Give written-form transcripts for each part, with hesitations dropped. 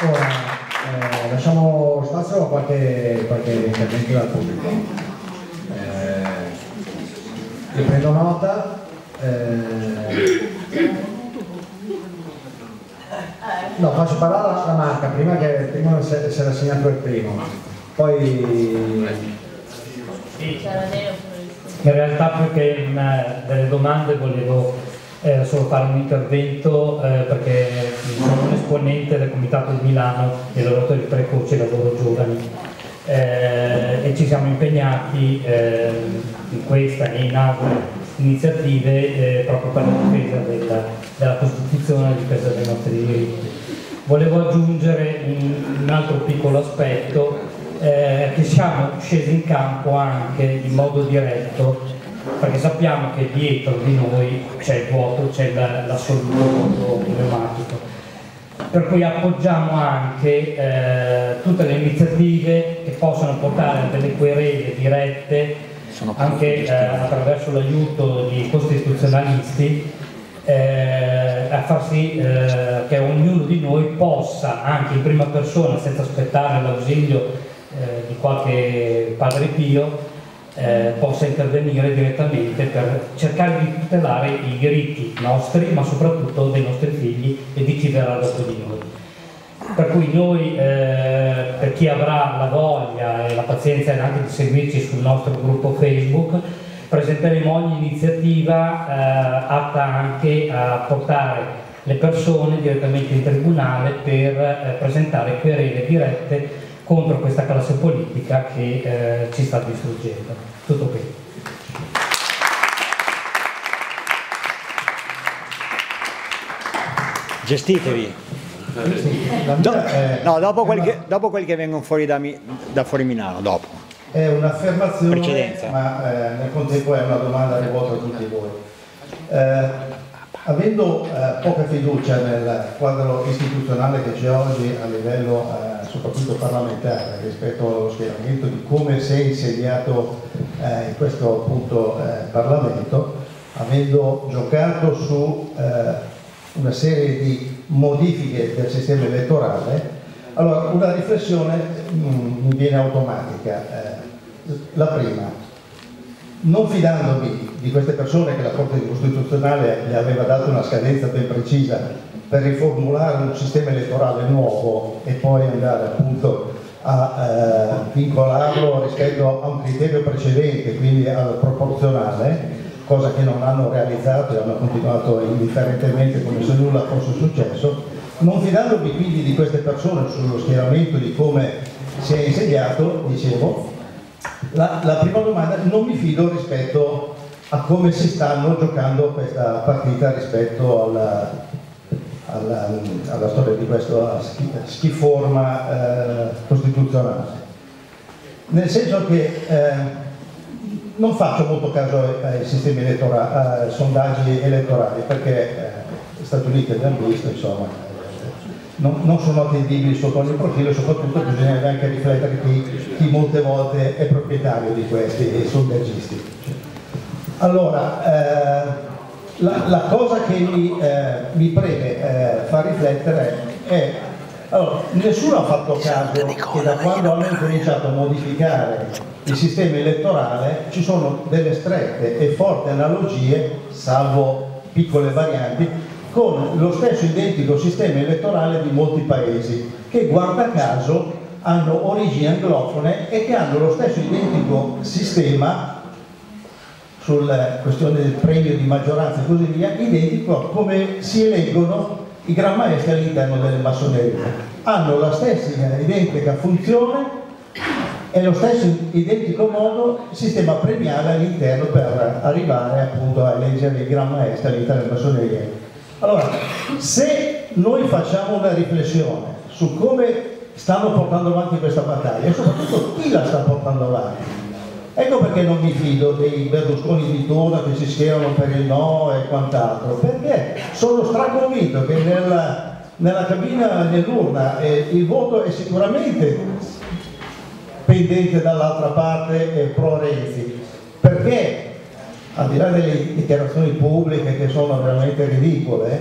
Ora lasciamo spazio a qualche intervento dal pubblico. Io prendo nota. No, faccio parlare la Marca prima si era segnato il primo, poi sì. In realtà più che delle domande volevo solo fare un intervento perché sono un esponente del Comitato di Milano dei lavoratori precoci e lavoro giovani e ci siamo impegnati in questa e in altre iniziative proprio per la difesa della Costituzione e la difesa dei nostri diritti. Volevo aggiungere un altro piccolo aspetto, che siamo scesi in campo anche in modo diretto, perché sappiamo che dietro di noi c'è il vuoto, c'è l'assoluto vuoto pneumatico. Per cui appoggiamo anche tutte le iniziative che possono portare a delle querele dirette, anche attraverso l'aiuto di costituzionalisti, a far sì che ognuno di noi possa, anche in prima persona, senza aspettare l'ausilio di qualche Padre Pio, possa intervenire direttamente per cercare di tutelare i diritti nostri, ma soprattutto dei nostri figli e di chi verrà dopo di noi. Per cui noi, per chi avrà la voglia e la pazienza anche di seguirci sul nostro gruppo Facebook, presenteremo ogni iniziativa atta anche a portare le persone direttamente in tribunale per presentare querele dirette contro questa classe politica che ci sta distruggendo. Tutto qui. Gestitevi. No, dopo quelli che vengono fuori da fuori Milano, dopo. È un'affermazione, Precedenza. ma nel contempo è una domanda rivolta a tutti voi. Avendo poca fiducia nel quadro istituzionale che c'è oggi a livello soprattutto parlamentare rispetto allo schieramento di come si è insediato in questo appunto Parlamento, avendo giocato su una serie di modifiche del sistema elettorale, allora una riflessione mi viene automatica. La prima, non fidandomi di queste persone che la Corte Costituzionale gli aveva dato una scadenza ben precisa per riformulare un sistema elettorale nuovo e poi andare appunto a vincolarlo rispetto a un criterio precedente, quindi al proporzionale, cosa che non hanno realizzato e hanno continuato indifferentemente come se nulla fosse successo. Non fidandomi quindi di queste persone sullo schieramento di come si è insediato, dicevo, la prima domanda, non mi fido rispetto a come si stanno giocando questa partita rispetto alla storia di questa schiforma costituzionale. Nel senso che non faccio molto caso ai sistemi elettorali, ai sondaggi elettorali, perché gli Stati Uniti abbiamo visto, insomma, non sono attendibili sotto ogni profilo, e soprattutto bisogna anche riflettere chi molte volte è proprietario di questi sondaggisti. Allora, la cosa che mi preme far riflettere è, allora, nessuno ha fatto caso che da quando hanno incominciato a modificare il sistema elettorale ci sono delle strette e forti analogie, salvo piccole varianti, con lo stesso identico sistema elettorale di molti paesi che guarda caso hanno origini anglofone e che hanno lo stesso identico sistema sulla questione del premio di maggioranza e così via, identico a come si eleggono i gran maestri all'interno delle massonerie. Hanno la stessa identica funzione e lo stesso identico modo il sistema premiale all'interno per arrivare appunto a eleggere i gran maestri all'interno delle massonerie. Allora, se noi facciamo una riflessione su come stanno portando avanti questa battaglia e soprattutto chi la sta portando avanti, ecco perché non mi fido dei Berlusconi di turno che si schierano per il no e quant'altro, perché sono straconvinto che nella cabina dell'urna il voto è sicuramente pendente dall'altra parte pro Renzi, perché al di là delle dichiarazioni pubbliche che sono veramente ridicole,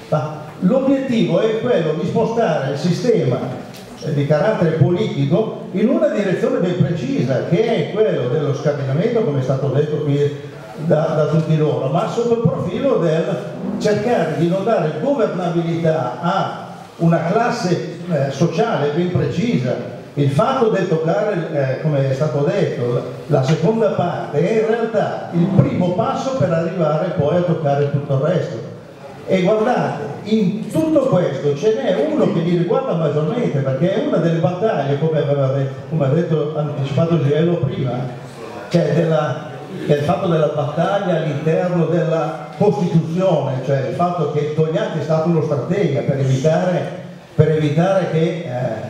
L'obiettivo è quello di spostare il sistema di carattere politico in una direzione ben precisa, che è quello dello scardinamento, come è stato detto qui da tutti loro, ma sotto il profilo del cercare di non dare governabilità a una classe sociale ben precisa. Il fatto di toccare, come è stato detto, la seconda parte è in realtà il primo passo per arrivare poi a toccare tutto il resto. E guardate, in tutto questo ce n'è uno che vi riguarda maggiormente, perché è una delle battaglie, come ha detto, anticipato Giello prima, cioè che è il fatto della battaglia all'interno della Costituzione, cioè il fatto che Togliatti è stato uno stratega per evitare che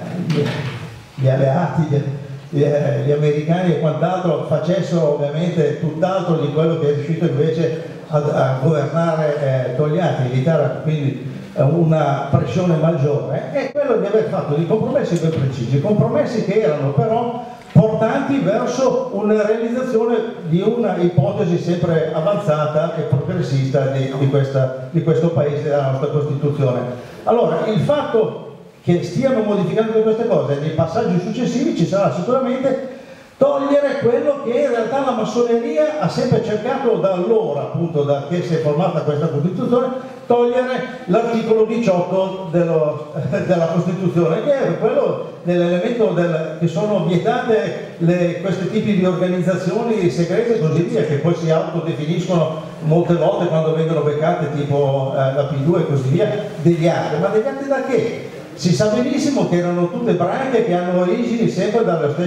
gli alleati, gli americani e quant'altro facessero ovviamente tutt'altro di quello che è riuscito invece a governare Togliatti, evitare quindi una pressione maggiore, è quello di aver fatto dei compromessi ben precisi, compromessi che erano però portanti verso una realizzazione di una ipotesi sempre avanzata e progressista di questo paese, della nostra Costituzione. Allora, il fatto che stiano modificando queste cose nei passaggi successivi ci sarà sicuramente togliere quello che in realtà la massoneria ha sempre cercato da allora, appunto da che si è formata questa Costituzione, togliere l'articolo 18 della Costituzione, che è quello dell'elemento che sono vietate questi tipi di organizzazioni segrete e così via, che poi si autodefiniscono molte volte quando vengono beccate, tipo la P2 e così via, deviate. Ma deviate da che? Si sa benissimo che erano tutte branche che hanno origini sempre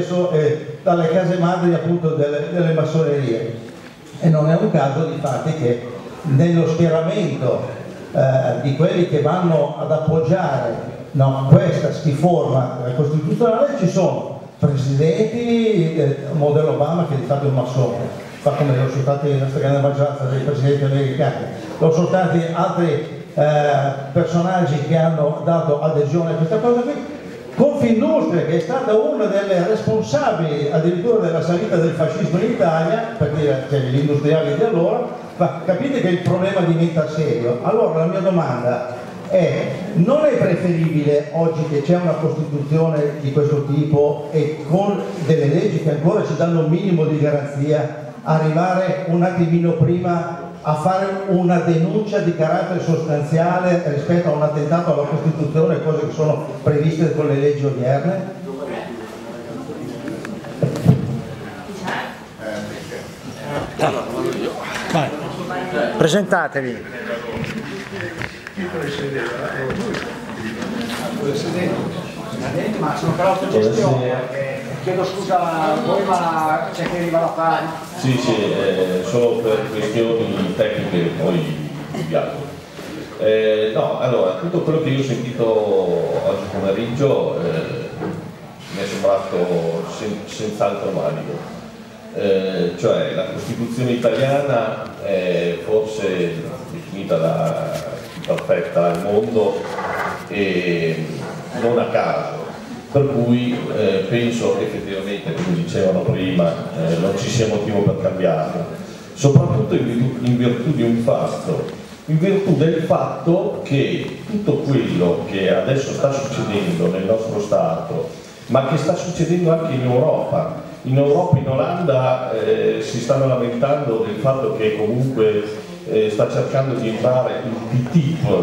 dalle case madri appunto delle massonerie, e non è un caso di fatti che nello schieramento di quelli che vanno ad appoggiare questa schiforma costituzionale ci sono presidenti, modello Obama che di fatto è un massone, fa come lo sono stati la stragrande maggioranza dei presidenti americani, lo sono stati altri personaggi che hanno dato adesione a questa cosa qui. Confindustria, che è stata una delle responsabili addirittura della salita del fascismo in Italia, per dire, cioè, gli industriali di allora, ma capite che il problema diventa serio. Allora la mia domanda è: non è preferibile oggi che c'è una Costituzione di questo tipo e con delle leggi che ancora ci danno un minimo di garanzia, arrivare un attimino prima a fare una denuncia di carattere sostanziale rispetto a un attentato alla Costituzione, cose che sono previste con le leggi odierne? Presentatevi. Ma sono per l'autogestione. Chiedo scusa a voi, ma c'è che arriva la pari. Sì, solo per questioni tecniche poi viaggio. No, allora, tutto quello che io ho sentito oggi pomeriggio mi è sembrato senz'altro valido. Cioè la Costituzione italiana è forse definita da più perfetta al mondo e non a caso. Per cui penso effettivamente, come dicevano prima, non ci sia motivo per cambiarlo, soprattutto in virtù di un fatto, in virtù del fatto che tutto quello che adesso sta succedendo nel nostro Stato, ma che sta succedendo anche in Europa, in Olanda si stanno lamentando del fatto che comunque sta cercando di entrare il TTIP,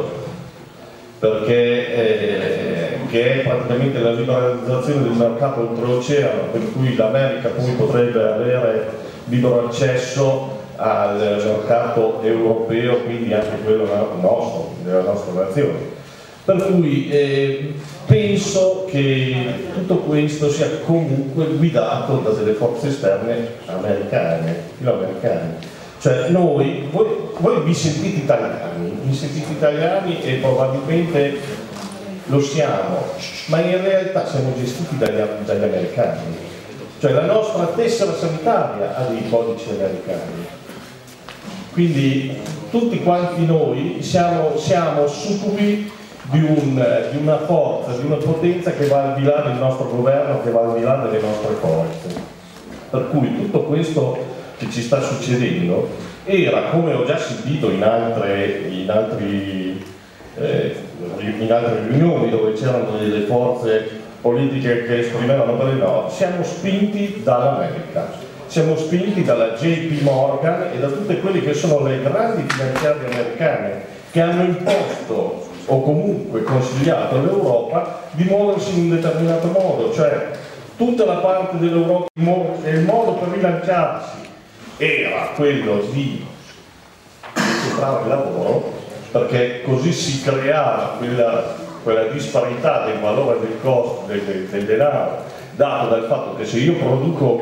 perché che è praticamente la liberalizzazione del mercato oltreoceano, per cui l'America poi potrebbe avere libero accesso al mercato europeo, quindi anche quello nostro, della nostra nazione. Per cui penso che tutto questo sia comunque guidato da delle forze esterne americane, filoamericane. Cioè voi vi sentite italiani e probabilmente lo siamo, ma in realtà siamo gestiti dagli americani. Cioè la nostra tessera sanitaria ha dei codici americani. Quindi tutti quanti noi siamo succubi di una forza, di una potenza che va al di là del nostro governo, che va al di là delle nostre forze. Per cui tutto questo che ci sta succedendo era, come ho già sentito in altri in altre riunioni dove c'erano delle forze politiche che esprimevano per il no, siamo spinti dall'America, siamo spinti dalla JP Morgan e da tutte quelle che sono le grandi finanziarie americane che hanno imposto o comunque consigliato all'Europa di muoversi in un determinato modo, cioè tutta la parte dell'Europa e il modo per rilanciarsi era quello di separare il lavoro, perché così si creava quella disparità del valore del costo del denaro dato dal fatto che se io produco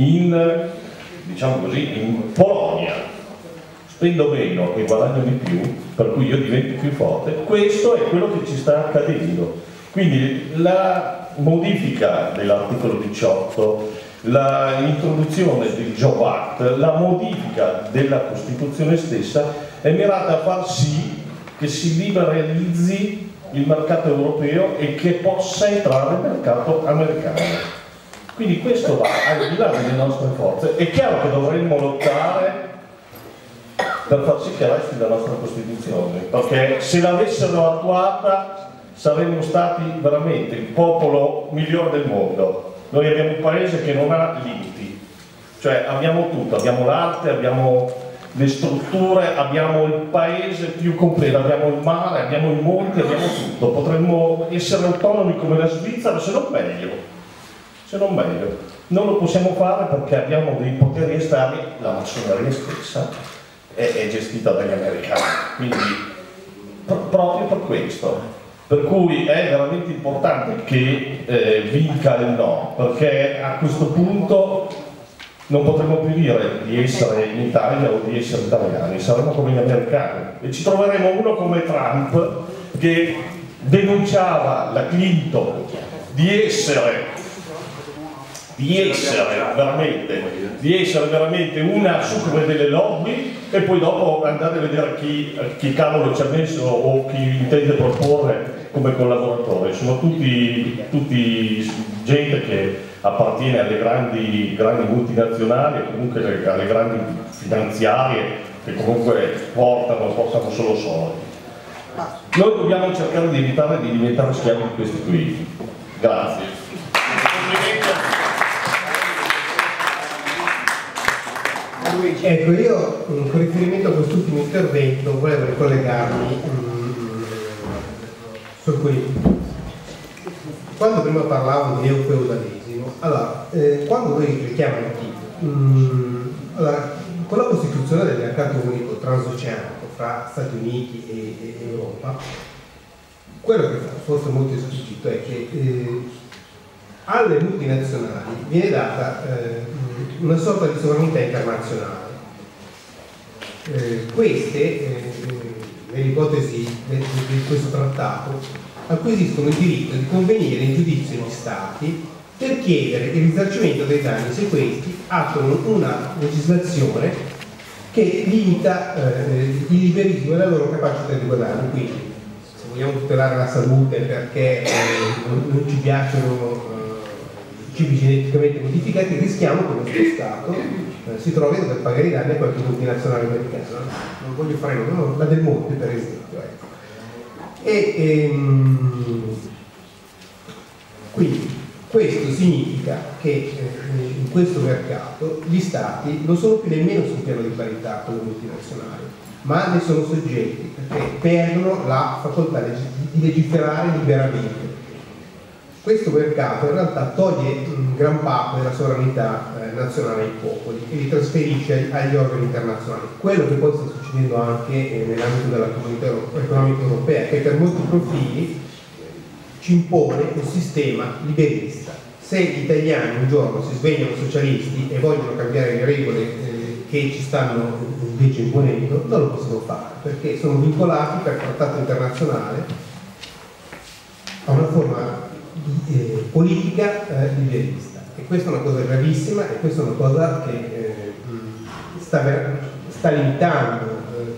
diciamo così, in Polonia spendo meno e guadagno di più, per cui io divento più forte, questo è quello che ci sta accadendo. Quindi la modifica dell'articolo 18, l'introduzione del Job Act, la modifica della Costituzione stessa è mirata a far sì che si liberalizzi il mercato europeo e che possa entrare nel mercato americano. Quindi questo va al di là delle nostre forze. È chiaro che dovremmo lottare per far sì che resti la nostra Costituzione, perché se l'avessero attuata saremmo stati veramente il popolo migliore del mondo. Noi abbiamo un paese che non ha limiti, cioè abbiamo tutto, abbiamo l'arte, abbiamo le strutture, abbiamo il paese più completo, abbiamo il mare, abbiamo i monti, abbiamo tutto. Potremmo essere autonomi come la Svizzera, se non meglio. Se non meglio. Non lo possiamo fare perché abbiamo dei poteri esterni, la massoneria stessa è gestita dagli americani, quindi proprio per questo. Per cui è veramente importante che vinca il no, perché a questo punto non potremo più dire di essere in Italia o di essere italiani, saremo come gli americani e ci troveremo uno come Trump che denunciava la Clinton di essere veramente una succube delle lobby e poi dopo andare a vedere chi cavolo ci ha messo o chi intende proporre come collaboratore. Sono tutti gente che appartiene alle grandi multinazionali e comunque alle grandi finanziarie che comunque portano solo soldi. Noi dobbiamo cercare di evitare di diventare schiavi di questi qui. Grazie. Ecco, io con riferimento a quest'ultimo intervento volevo ricollegarmi su questo. Quando prima parlavo di neofeudalesimo, allora, quando noi richiamano allora, con la costituzione del mercato unico transoceanico fra Stati Uniti e Europa, quello che forse molto esplicito è che alle multinazionali viene data una sorta di sovranità internazionale. Queste, nell'ipotesi di questo trattato, acquisiscono il diritto di convenire in giudizio agli Stati per chiedere il risarcimento dei danni se questi attuano una legislazione che limita il liberismo e la loro capacità di guadagno. Quindi, se vogliamo tutelare la salute perché non ci piacciono cibi geneticamente modificati, rischiamo che questo Stato si trovi a dover pagare i danni a qualche multinazionale americana. Non voglio fare nome, la Del Monte per esempio. Quindi questo significa che in questo mercato gli Stati non sono più nemmeno sul piano di parità con le multinazionali, ma ne sono soggetti perché perdono la facoltà di legiferare liberamente. Questo mercato in realtà toglie gran parte della sovranità nazionale ai popoli e li trasferisce agli organi internazionali. Quello che poi sta succedendo anche nell'ambito della comunità economica europea, che per molti profili ci impone un sistema liberista. Se gli italiani un giorno si svegliano socialisti e vogliono cambiare le regole che ci stanno invece imponendo, non lo possono fare, perché sono vincolati per trattato internazionale a una forma politica liberista, e questa è una cosa gravissima e questa è una cosa che sta limitando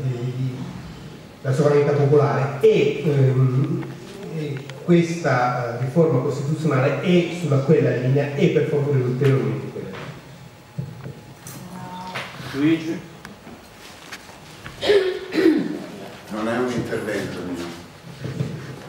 la sovranità popolare e questa riforma costituzionale è sulla quella linea e per favorire ulteriormente quella linea. Luigi? Non è un intervento mio.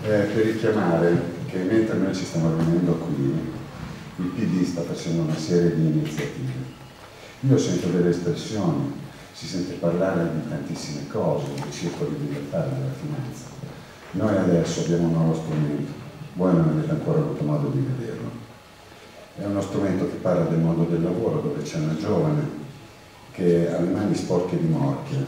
per richiamare che mentre noi ci stiamo riunendo qui, il PD sta facendo una serie di iniziative. Io sento delle espressioni, si sente parlare di tantissime cose, di circoli di libertà, della finanza. Noi adesso abbiamo un nuovo strumento, voi non avete ancora avuto modo di vederlo. È uno strumento che parla del mondo del lavoro, dove c'è una giovane che ha le mani sporche di morchia,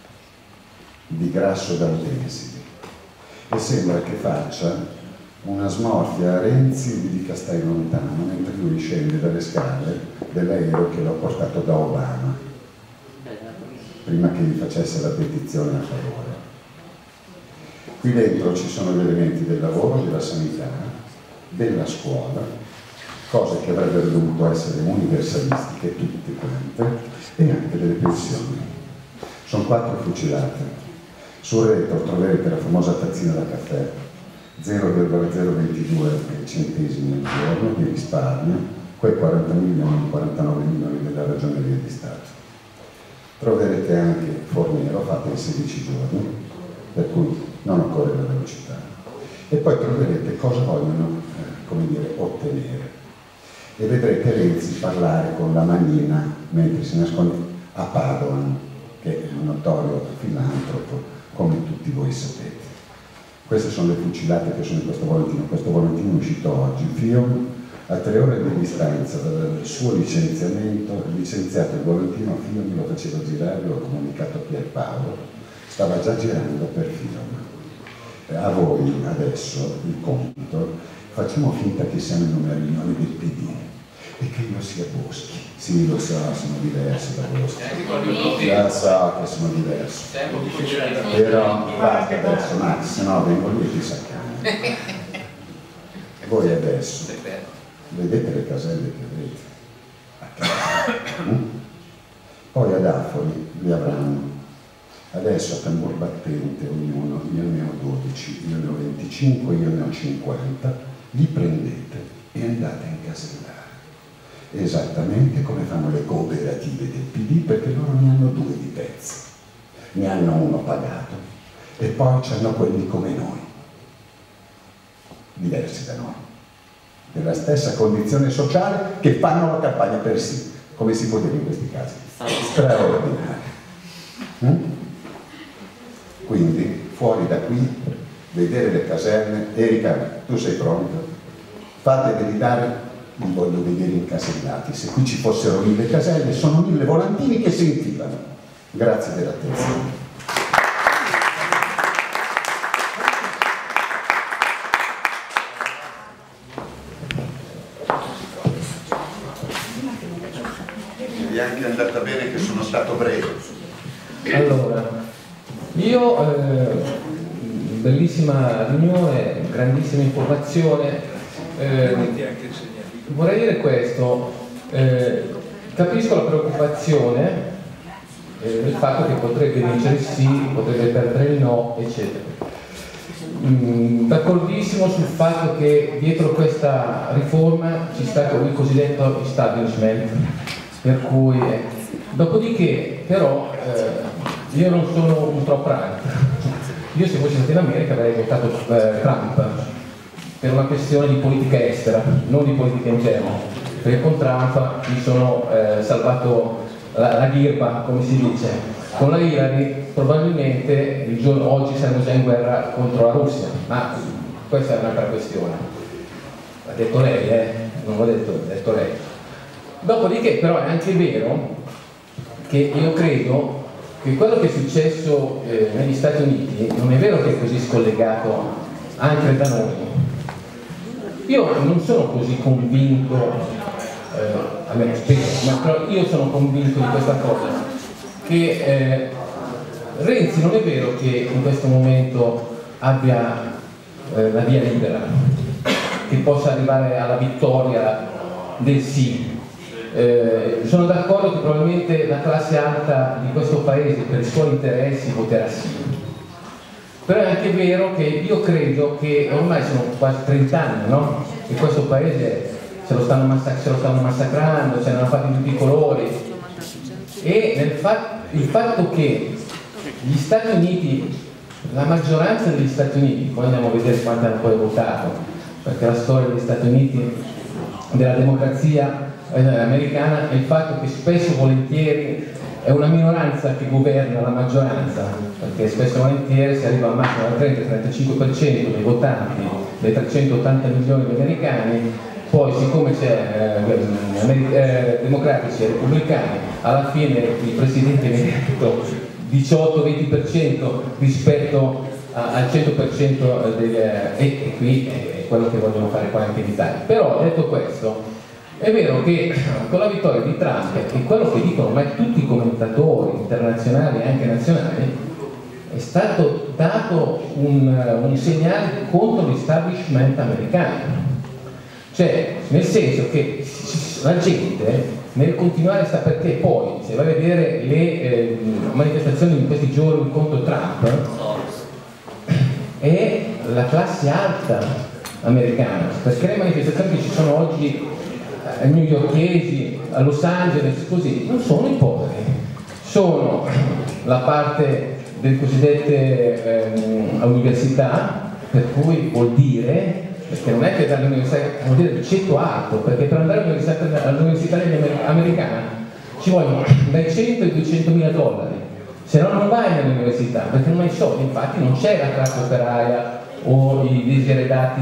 di grasso d'altenside, e sembra che faccia una smorfia a Renzi di Castello Lontano, mentre lui scende dalle scale dell'aereo che l'ha portato da Obama, prima che gli facesse la petizione a favore. Qui dentro ci sono gli elementi del lavoro, della sanità, della scuola, cose che avrebbero dovuto essere universalistiche, tutte quante, e anche delle pensioni. Sono 4 fucilate. Sul retro troverete la famosa tazzina da caffè, 0,022 centesimi al giorno di risparmio, quei 40 milioni, 49 milioni della Ragioneria di Stato. Troverete anche Fornero, fatta in 16 giorni, per cui non occorre la velocità. E poi troverete cosa vogliono, come dire, ottenere. E vedrete Renzi parlare con la manina mentre si nasconde a Padoan, che è un notorio filantropo, come tutti voi sapete. Queste sono le fucilate che sono in questo volantino. Questo volantino è uscito oggi. Fium, a 3 ore di distanza dal suo licenziamento, licenziato il volantino, Fium lo faceva girare, l'ho comunicato a Pierpaolo, stava già girando per Fium. A voi adesso il compito, facciamo finta che siamo i numerini del PD e che io sia Boschi. Sì, lo so, sono diversi da Boschi. Già so che sono diversi. Però basta adesso, Max, se no vengo lì e ti saccano. Voi adesso vedete le caselle che avete. Poi ad Afori li avranno. Adesso a tambur battente ognuno, io ne ho 12, io ne ho 25, io ne ho 50, li prendete e andate a incasellare. Esattamente come fanno le cooperative del PD, perché loro ne hanno 2 di pezzi. Ne hanno uno pagato e poi c'hanno quelli come noi, diversi da noi, della stessa condizione sociale, che fanno la campagna per sì, come si può dire in questi casi, straordinaria. Quindi fuori da qui, vedere le caserne. Erika, tu sei pronta? Fate veritare, li voglio vedere incasellati. Se qui ci fossero 1000 caselle, sono 1000 volantini che si infilano. Grazie dell'attenzione. Mi è anche andata bene che sono stato breve. Allora, io, bellissima riunione, grandissima informazione, vorrei dire questo, capisco la preoccupazione del fatto che potrebbe vincere il sì, potrebbe perdere il no, eccetera. D'accordissimo sul fatto che dietro questa riforma ci sta il cosiddetto establishment, per cui dopodiché però io non sono un Trump. Io se fossi stato in America avrei votato Trump per una questione di politica estera, non di politica interna, perché con Trump mi sono salvato la ghirba, come si dice. Con la Hillary probabilmente oggi saremmo già in guerra contro la Russia, ma questa è un'altra questione. L'ha detto lei, non l'ho detto, l'ha detto lei. Dopodiché però è anche vero che io credo che quello che è successo negli Stati Uniti non è vero che è così scollegato anche da noi. Io non sono così convinto, almeno spero, ma però io sono convinto di questa cosa, che Renzi non è vero che in questo momento abbia la via libera, che possa arrivare alla vittoria del sì. Sono d'accordo che probabilmente la classe alta di questo paese per i suoi interessi voterà sì, però è anche vero che io credo che ormai sono quasi 30 anni, no? Che questo paese se lo stanno massacrando, ce ne hanno fatti di tutti i colori, e il fatto che gli Stati Uniti la maggioranza degli Stati Uniti, poi andiamo a vedere quanto hanno poi votato, perché la storia degli Stati Uniti, della democrazia americana, è il fatto che spesso e volentieri è una minoranza che governa la maggioranza, perché spesso e volentieri si arriva al massimo al 30-35% dei votanti, dei 380 milioni di americani. Poi siccome c'è democratici e repubblicani, alla fine il presidente viene eletto 18-20% rispetto al 100% e qui è quello che vogliono fare qua anche in Italia. Però detto questo, è vero che con la vittoria di Trump e quello che dicono ormai tutti i commentatori internazionali e anche nazionali, è stato dato un segnale contro l'establishment americano. Cioè, nel senso che la gente, nel continuare a perché poi, se vai a vedere le manifestazioni di questi giorni contro Trump, è la classe alta americana, perché le manifestazioni che ci sono oggi newyorkesi, a Los Angeles, così, non sono i poveri, sono la parte delle cosiddette università, per cui vuol dire, perché non è che dall'università, vuol dire il ceto alto, perché per andare all'università americana ci vogliono dai 100 ai 200 mila dollari, se no non vai all'università, perché non hai soldi. Infatti non c'è la classe operaia o i diseredati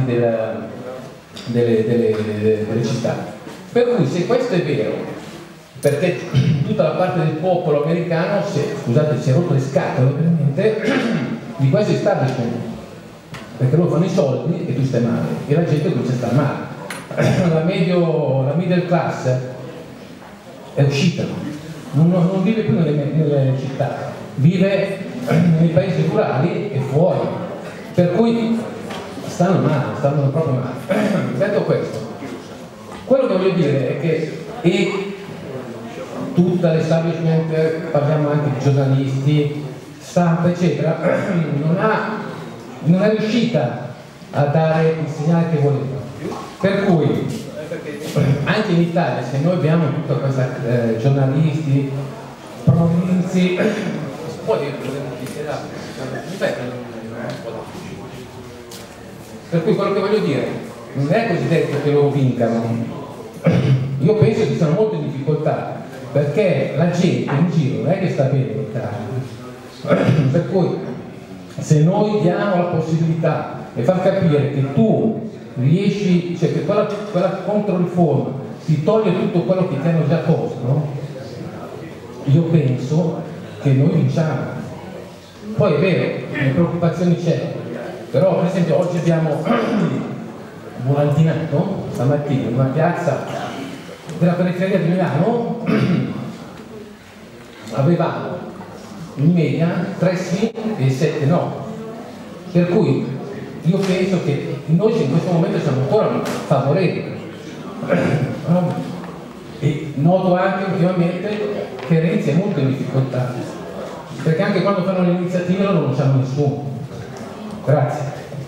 delle città. Per cui se questo è vero, perché tutta la parte del popolo americano, scusate, si è rotto le scatole veramente di questo establishment, perché loro fanno i soldi e tu stai male, e la gente comincia a stare male. La middle class è uscita, non vive più nelle città, vive nei paesi rurali e fuori, per cui stanno male, stanno proprio male. Detto questo, quello che voglio dire è che tutta l'establishment, parliamo anche di giornalisti, stampa eccetera, non è riuscita a dare il segnale che voleva, per cui anche in Italia, se noi abbiamo tutta questa giornalisti, provinzi, per cui quello che voglio dire non è così detto che loro vincano. Io penso che siano molto in difficoltà, perché la gente in giro non è che sta bene in Italia, per cui se noi diamo la possibilità e far capire che tu riesci, cioè che quella controriforma ti toglie tutto quello che ti hanno già posto, io penso che noi vinciamo. Poi è vero, le preoccupazioni c'è, però per esempio oggi abbiamo volantinato stamattina in una piazza della periferia di Milano, avevamo in media 3 sì e 7 no, per cui io penso che noi in questo momento siamo ancora favorevoli. E noto anche ultimamente che Renzi è molto in difficoltà, perché anche quando fanno le iniziative loro non c'hanno nessuno. Grazie.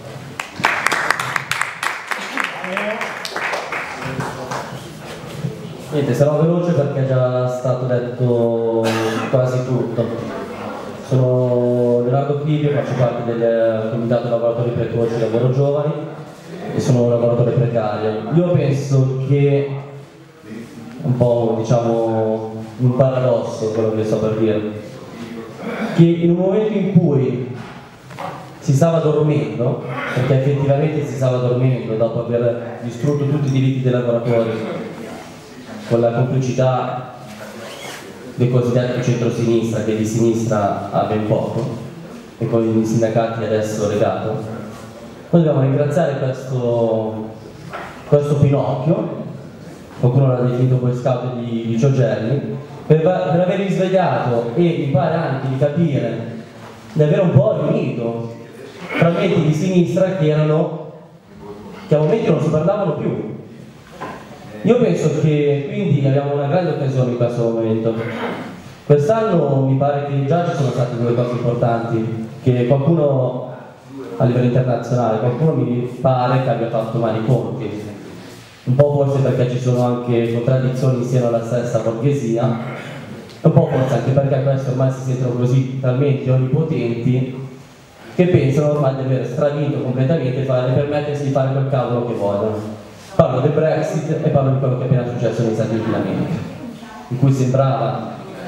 Niente, sarò veloce perché è già stato detto quasi tutto. Sono Leonardo Clivio, faccio parte del Comitato Lavoratori Precoci Lavoro Giovani e sono un lavoratore precario. Io penso che un po', diciamo, un paradosso quello che sto per dire, che in un momento in cui si stava dormendo, perché effettivamente si stava dormendo dopo aver distrutto tutti i diritti dei lavoratori con la complicità del cosiddetto centro-sinistra, che di sinistra ha ben poco, e con i sindacati adesso legato, noi dobbiamo ringraziare questo Pinocchio, qualcuno l'ha definito Boy Scout di Licio Gelli, per aver risvegliato e mi pare anche di capire, di avere un po' riunito frammenti di sinistra che a momenti non si parlavano più. Io penso che quindi abbiamo una grande occasione in questo momento. Quest'anno mi pare che già ci sono state 2 cose importanti, che qualcuno a livello internazionale, qualcuno mi pare che abbia fatto male i conti. Un po' forse perché ci sono anche contraddizioni in seno alla stessa borghesia, e un po' forse anche perché questi ormai si sentono così talmente onnipotenti che pensano ormai di aver stravinto completamente e permettersi di fare quel cavolo che vogliono. Parlo del Brexit e parlo di quello che è appena successo negli Stati Uniti d'America, in cui sembrava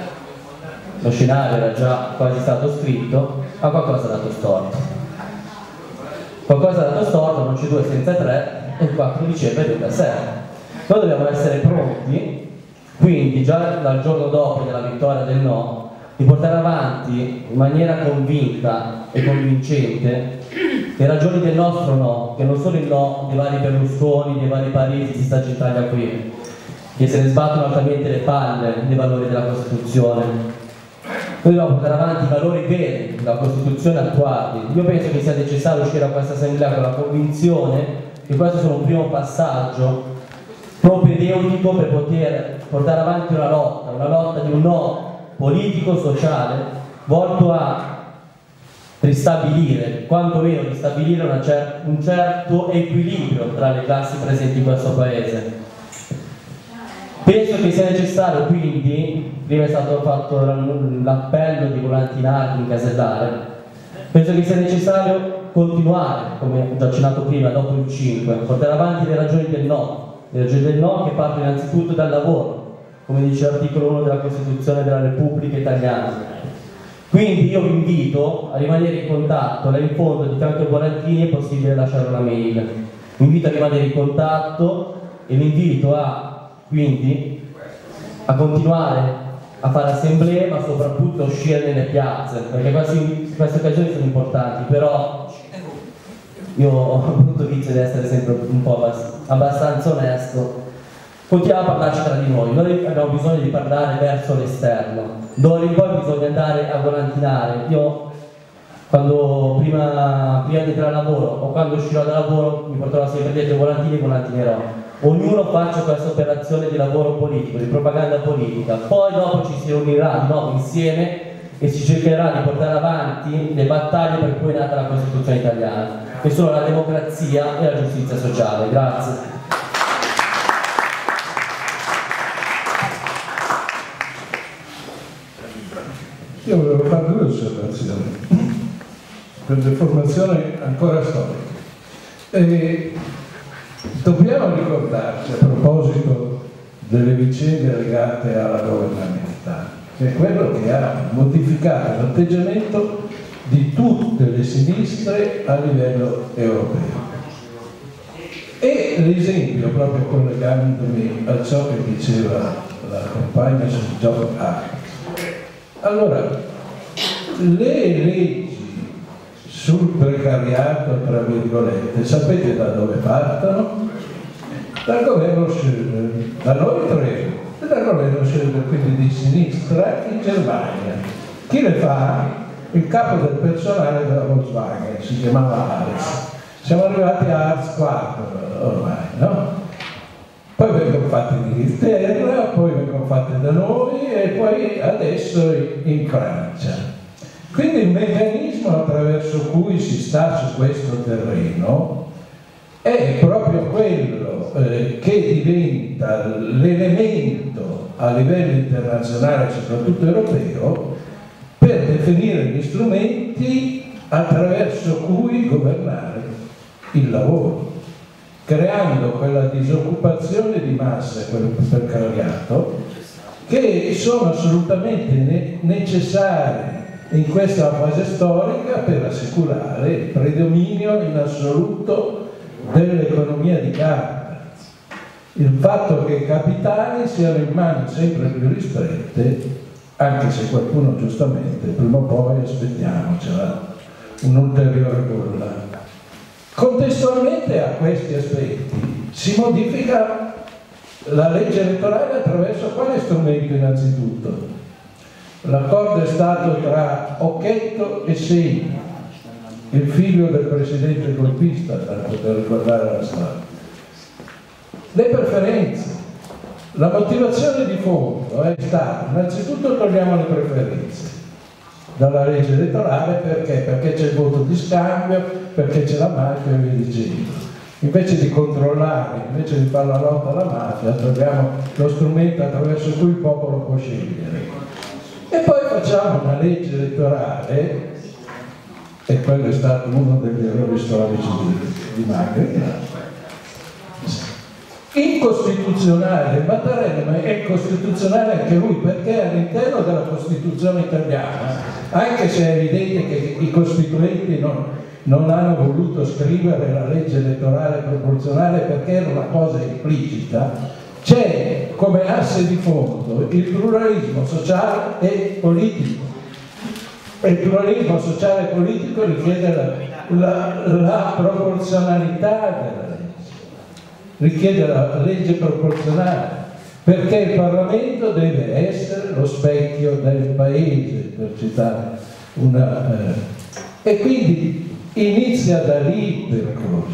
lo scenario era già quasi stato scritto, ma qualcosa ha dato storto. Qualcosa ha dato storto, non c'è 2 senza 3, e il 4 dicembre 2006. Noi dobbiamo essere pronti, quindi già dal giorno dopo della vittoria del no, di portare avanti in maniera convinta e convincente le ragioni del nostro no, che non sono il no dei vari Berlusconi, dei vari Parisi, di sta Italia qui, che se ne sbattono altamente le palle dei valori della Costituzione. Noi dobbiamo portare avanti i valori veri della Costituzione attuali. Io penso che sia necessario uscire da questa assemblea con la convinzione che questo sia un primo passaggio propedeutico per poter portare avanti una lotta di un no politico, sociale, volto a ristabilire, quantomeno ristabilire un certo equilibrio tra le classi presenti in questo Paese. Penso che sia necessario quindi, prima è stato fatto l'appello di volantinare, di incasellare, penso che sia necessario continuare, come ho già accennato prima, dopo il 5, portare avanti le ragioni del no che partono innanzitutto dal lavoro, come dice l'articolo 1 della Costituzione della Repubblica Italiana. Quindi io vi invito a rimanere in contatto, là in fondo di fianco ai volantini è possibile lasciare una mail. Vi invito a rimanere in contatto e vi invito quindi a continuare a fare assemblee, ma soprattutto a uscire nelle piazze, perché queste occasioni sono importanti, però io ho il brutto vizio di essere sempre un po' abbastanza onesto. Continuiamo a parlarci tra di noi abbiamo bisogno di parlare verso l'esterno, d'ora in poi bisogna andare a volantinare. Io quando prima di entrare al lavoro o quando uscirò dal lavoro mi porterò sempre dietro i volantini e volantinerò. Ognuno faccia questa operazione di lavoro politico, di propaganda politica, poi dopo ci si riunirà di nuovo insieme e si cercherà di portare avanti le battaglie per cui è nata la Costituzione italiana, che sono la democrazia e la giustizia sociale. Grazie. Io volevo fare 2 osservazioni per deformazione ancora storica. Dobbiamo ricordarci, a proposito delle vicende legate alla governabilità, che è quello che ha modificato l'atteggiamento di tutte le sinistre a livello europeo. E l'esempio, proprio collegandomi a ciò che diceva la compagna sul Job Act. Allora, le leggi sul precariato, tra virgolette, sapete da dove partono? Dal governo Schröder, da noi 3, e dal governo Schröder, quindi di sinistra, in Germania. Chi le fa? Il capo del personale della Volkswagen, si chiamava Ars. Siamo arrivati a Ars 4 ormai, no? Poi vengono fatte in Inghilterra, poi vengono fatte da noi e poi adesso in Francia. Quindi il meccanismo attraverso cui si sta su questo terreno è proprio quello che diventa l'elemento a livello internazionale, soprattutto europeo, per definire gli strumenti attraverso cui governare il lavoro, creando quella disoccupazione di massa e quel precariato che sono assolutamente necessari in questa fase storica per assicurare il predominio in assoluto dell'economia di carta. Il fatto che i capitali siano in mani sempre più ristrette, anche se qualcuno giustamente prima o poi aspettiamocela un'ulteriore bolla. Contestualmente a questi aspetti si modifica la legge elettorale attraverso quale strumento innanzitutto? L'accordo è stato tra Occhetto e Segni, il figlio del presidente golpista, tanto per ricordare la storia. Le preferenze. La motivazione di fondo è stata, innanzitutto togliamo le preferenze dalla legge elettorale, perché? Perché c'è il voto di scambio, perché c'è la mafia e via dicendo. Invece di controllare, invece di fare la lotta alla mafia, troviamo lo strumento attraverso cui il popolo può scegliere. E poi facciamo una legge elettorale e quello è stato uno degli errori storici di Magri. Incostituzionale, Mattarella è incostituzionale anche lui, perché all'interno della Costituzione italiana, anche se è evidente che i costituenti non hanno voluto scrivere la legge elettorale proporzionale perché era una cosa implicita, c'è come asse di fondo il pluralismo sociale e politico. E il pluralismo sociale e politico richiede la proporzionalità della legge, richiede la legge proporzionale, perché il Parlamento deve essere lo specchio del Paese, per citare una... e quindi inizia da lì il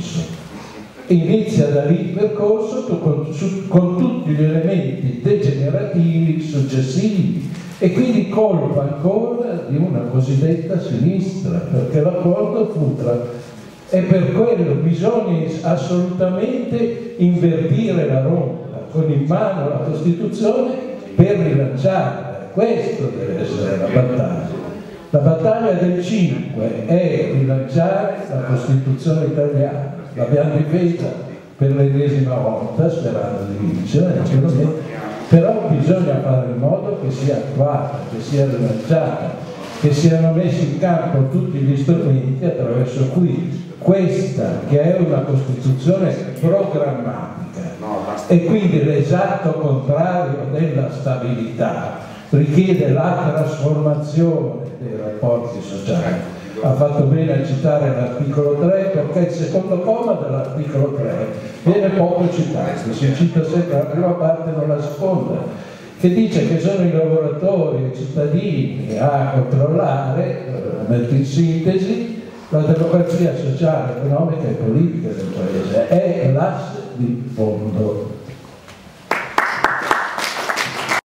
percorso, con tutti gli elementi degenerativi successivi, e quindi colpa ancora di una cosiddetta sinistra, perché l'accordo fu e per quello bisogna assolutamente invertire la rotta, con in mano la Costituzione per rilanciarla. Questo deve essere la battaglia. La battaglia del 5 è rilanciare la Costituzione italiana. L'abbiamo difesa per l'ennesima volta, sperando di vincere, però bisogna fare in modo che sia attuata, che sia rilanciata, che siano messi in campo tutti gli strumenti attraverso cui questa, che è una Costituzione programmatica e quindi l'esatto contrario della stabilità, richiede la trasformazione dei rapporti sociali. Ha fatto bene a citare l'articolo 3, perché il secondo comma dell'articolo 3 viene poco citato, si cita sempre la prima parte, non la seconda, che dice che sono i lavoratori e i cittadini a controllare, metto in sintesi, la democrazia sociale, economica e politica del Paese. È l'asse di fondo.